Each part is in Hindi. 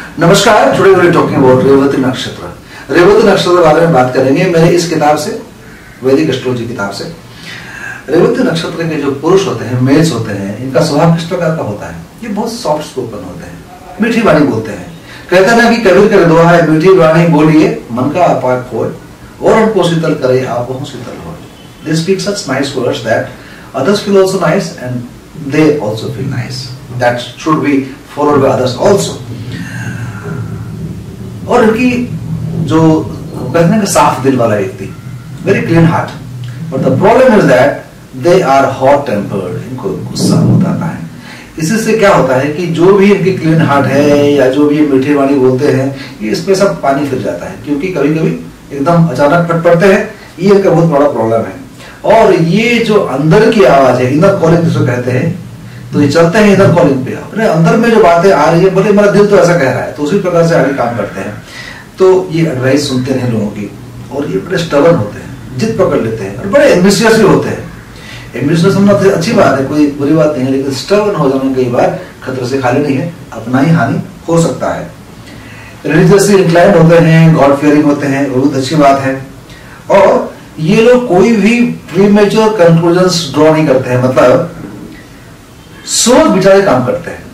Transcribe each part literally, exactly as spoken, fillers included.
नमस्कार, today we are talking about Revati nakshatra. Revati नक्षत्र के बारे में बात करेंगे मेरे इस किताब से, वैदिक एस्ट्रोलॉजी किताब से। रेवती नक्षत्र के जो पुरुष होते हैं, मेल्स होते हैं, इनका स्वभाव किस प्रकार का होता है? ये बहुत सॉफ्ट स्पोकन होते हैं, मीठी वाणी बोलते हैं। कहते हैं ना कि कबीर का दोहा है, मीठी वाणी बोलिए मन का अपाक होए और उनको शीतल करे आप वह शीतल हो। They speak such nice words that others feel also nice and they also feel nice. That should be followed by others also. और इनकी जो कहते हैं कि साफ दिल वाला व्यक्ति, very clean heart. But the problem is that they are hot tempered. इनको गुस्सा होता है। इसी से क्या होता है कि जो भी इनकी क्लीन हार्ट है या जो भी मीठी वाणी बोलते हैं, ये इस पे सब पानी फिर जाता है, क्योंकि कभी कभी एकदम अचानक फट पड़ते हैं। ये इनका बहुत बड़ा प्रॉब्लम है। और ये जो अंदर की आवाज है, इनर कॉलिंग जिसको कहते हैं, तो ये चलते हैं इनर कॉलिंग पे। अपने अंदर में जो बातें आ रही है, बोले मेरा दिल तो ऐसा कह रहा है, तो उसी प्रकार से आगे काम करते हैं। तो ये एडवाइस सुनते हैं लोगों की, और ये बड़े स्टबर्न होते हैं, जिद पकड़ लेते हैं, और बड़े एम्बिशियस भी होते हैं। एम्बिशियस होना अच्छी बात है, कोई बुरी बात नहीं है, लेकिन स्टबर्न हो जाना कई बार खतरे से खाली नहीं है, अपना ही हानि हो सकता है। रिलीजियसली इंक्लाइंड होते हैं, गॉड फियरिंग होते हैं, बहुत अच्छी बात है। और ये लोग कोई भी प्रीमेच्योर कंक्लूजन्स ड्रॉ नहीं करते हैं, मतलब सोच विचार काम करते हैं,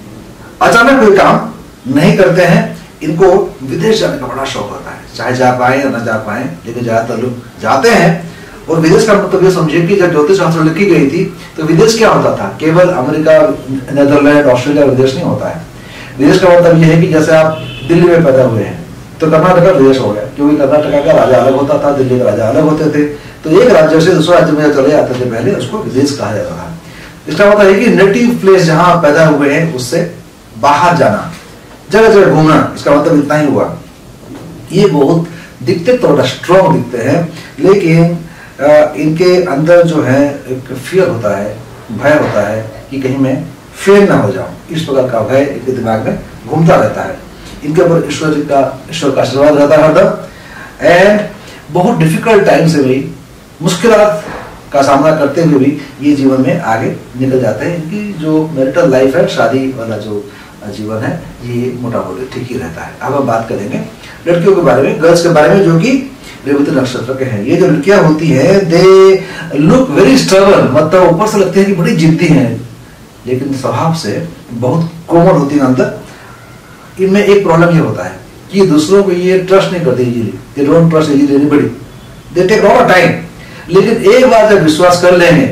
अचानक कोई काम नहीं करते हैं। इनको विदेश जाने का बड़ा शौक होता है, चाहे जा पाए या ना जा पाए, लेकिन ज्यादातर लोग जाते हैं। और विदेश का मतलब ये समझिए कि जब ज्योतिष शास्त्र लिखी गई थी तो विदेश क्या होता था? केवल अमेरिका, नेदरलैंड, ऑस्ट्रेलिया विदेश नहीं होता है। विदेश का मतलब यह है कि जैसे आप दिल्ली में पैदा हुए हैं तो कर्नाटक विदेश हो गया, क्योंकि कर्नाटक का राजा अलग होता था, दिल्ली का राजा अलग होते थे। तो एक राज्य से दूसरे राज्य में चले जाते थे, पहले उसको विदेश कहा जाता था। इसका मतलब है कि नेटिव प्लेस जहां पैदा हुए हैं उससे बाहर जाना, जगह जगह घूमना, इसका मतलब इतना ही हुआ। ये बहुत दिखते तो स्ट्रॉन्ग दिखते हैं, लेकिन आ, इनके अंदर जो है एक फियर होता है, भय होता है कि कहीं मैं फेल ना हो जाऊं। इस प्रकार का भय इनके दिमाग में घूमता रहता है। इनके ऊपर ईश्वर का ईश्वर का आशीर्वाद रहता है हरदम। एंड बहुत डिफिकल्ट टाइम से भी, मुश्किलात का सामना करते हुए भी ये जीवन में आगे निकल जाते हैं। इनकी जो मैरिटल लाइफ है, शादी वाला जो जीवन है, ये मोटा मोटी ठीक ही रहता है। अब हम बात करेंगे लड़कियों के बारे में, गर्ल्स के बारे में, जो कि रेवती नक्षत्र के हैं। ये जो लड़कियां होती हैं, दे लुक वेरी स्टबर्न, मतलब ऊपर से लगते हैं कि बड़ी जिद्दी हैं, लेकिन स्वभाव से बहुत कोमल होती है अंदर। इनमें एक प्रॉब्लम ये होता है कि दूसरों को ये ट्रस्ट नहीं करते easily, they don't trust easily anybody, they take lot of time. लेकिन एक बार जब विश्वास कर लेंगे,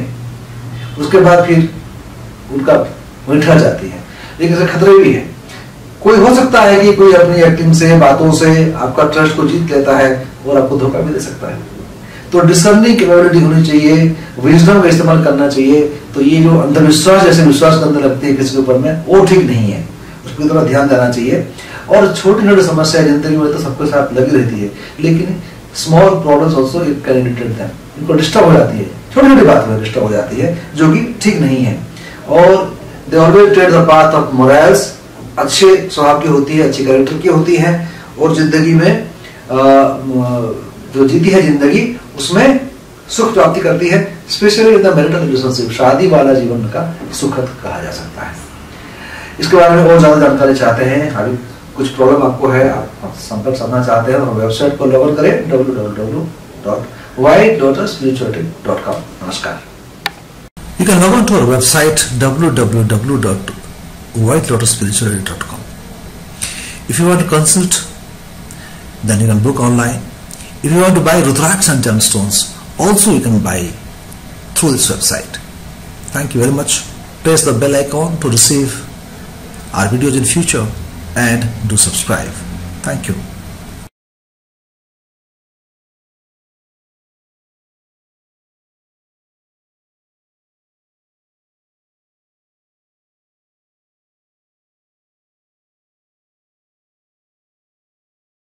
उसके बाद फिर उनका वहीं ठहर जाती है। लेकिन इससे खतरे भी है। कोई हो सकता है कि कोई अपनी एक्टिंग से, बातों से आपका ट्रस्ट को जीत लेता है और आपको धोखा भी दे सकता है। तो डिसर्निंग कैपेबिलिटी होनी चाहिए, विजडम का इस्तेमाल करना चाहिए। तो ये जो अंधविश्वास जैसे विश्वास करने लगती है किसी के ऊपर में, वो ठीक नहीं है, उसकी तरफ ध्यान देना चाहिए। और छोटी छोटी समस्या जिंदगी में तो सबके साथ लगी रहती है, लेकिन small problems also it can irritate them, इनको डिस्टर्ब हो जाती है, छोटी छोटी बात में डिस्टर्ब हो जाती है, जो कि ठीक नहीं है। और they always tread the path of morals, अच्छे स्वभाव की होती है, अच्छी कैरेक्टर की होती है, और जिंदगी में आ, जो जीती है जिंदगी, उसमें सुख प्राप्ति करती है। Specially in the marital relationship, शादी वाला जीवन का सुखद कहा जा सकता है। इसके बारे में और ज्यादा जानकारी चाहते हैं, अभी कुछ प्रॉब्लम आपको है, आप संपर्क साधना चाहते हैं, तो वेबसाइट को लॉग इन करें W W W dot white lotus spirituality dot com. नमस्कार। You can log on to our website w w w dot white lotus spirituality dot com. If you want to consult, then you can book online. If you want to buy Rudraksh and gemstones, also you can buy through this website. Thank you very much. Press the bell icon to receive our videos in future and do subscribe. Thank you.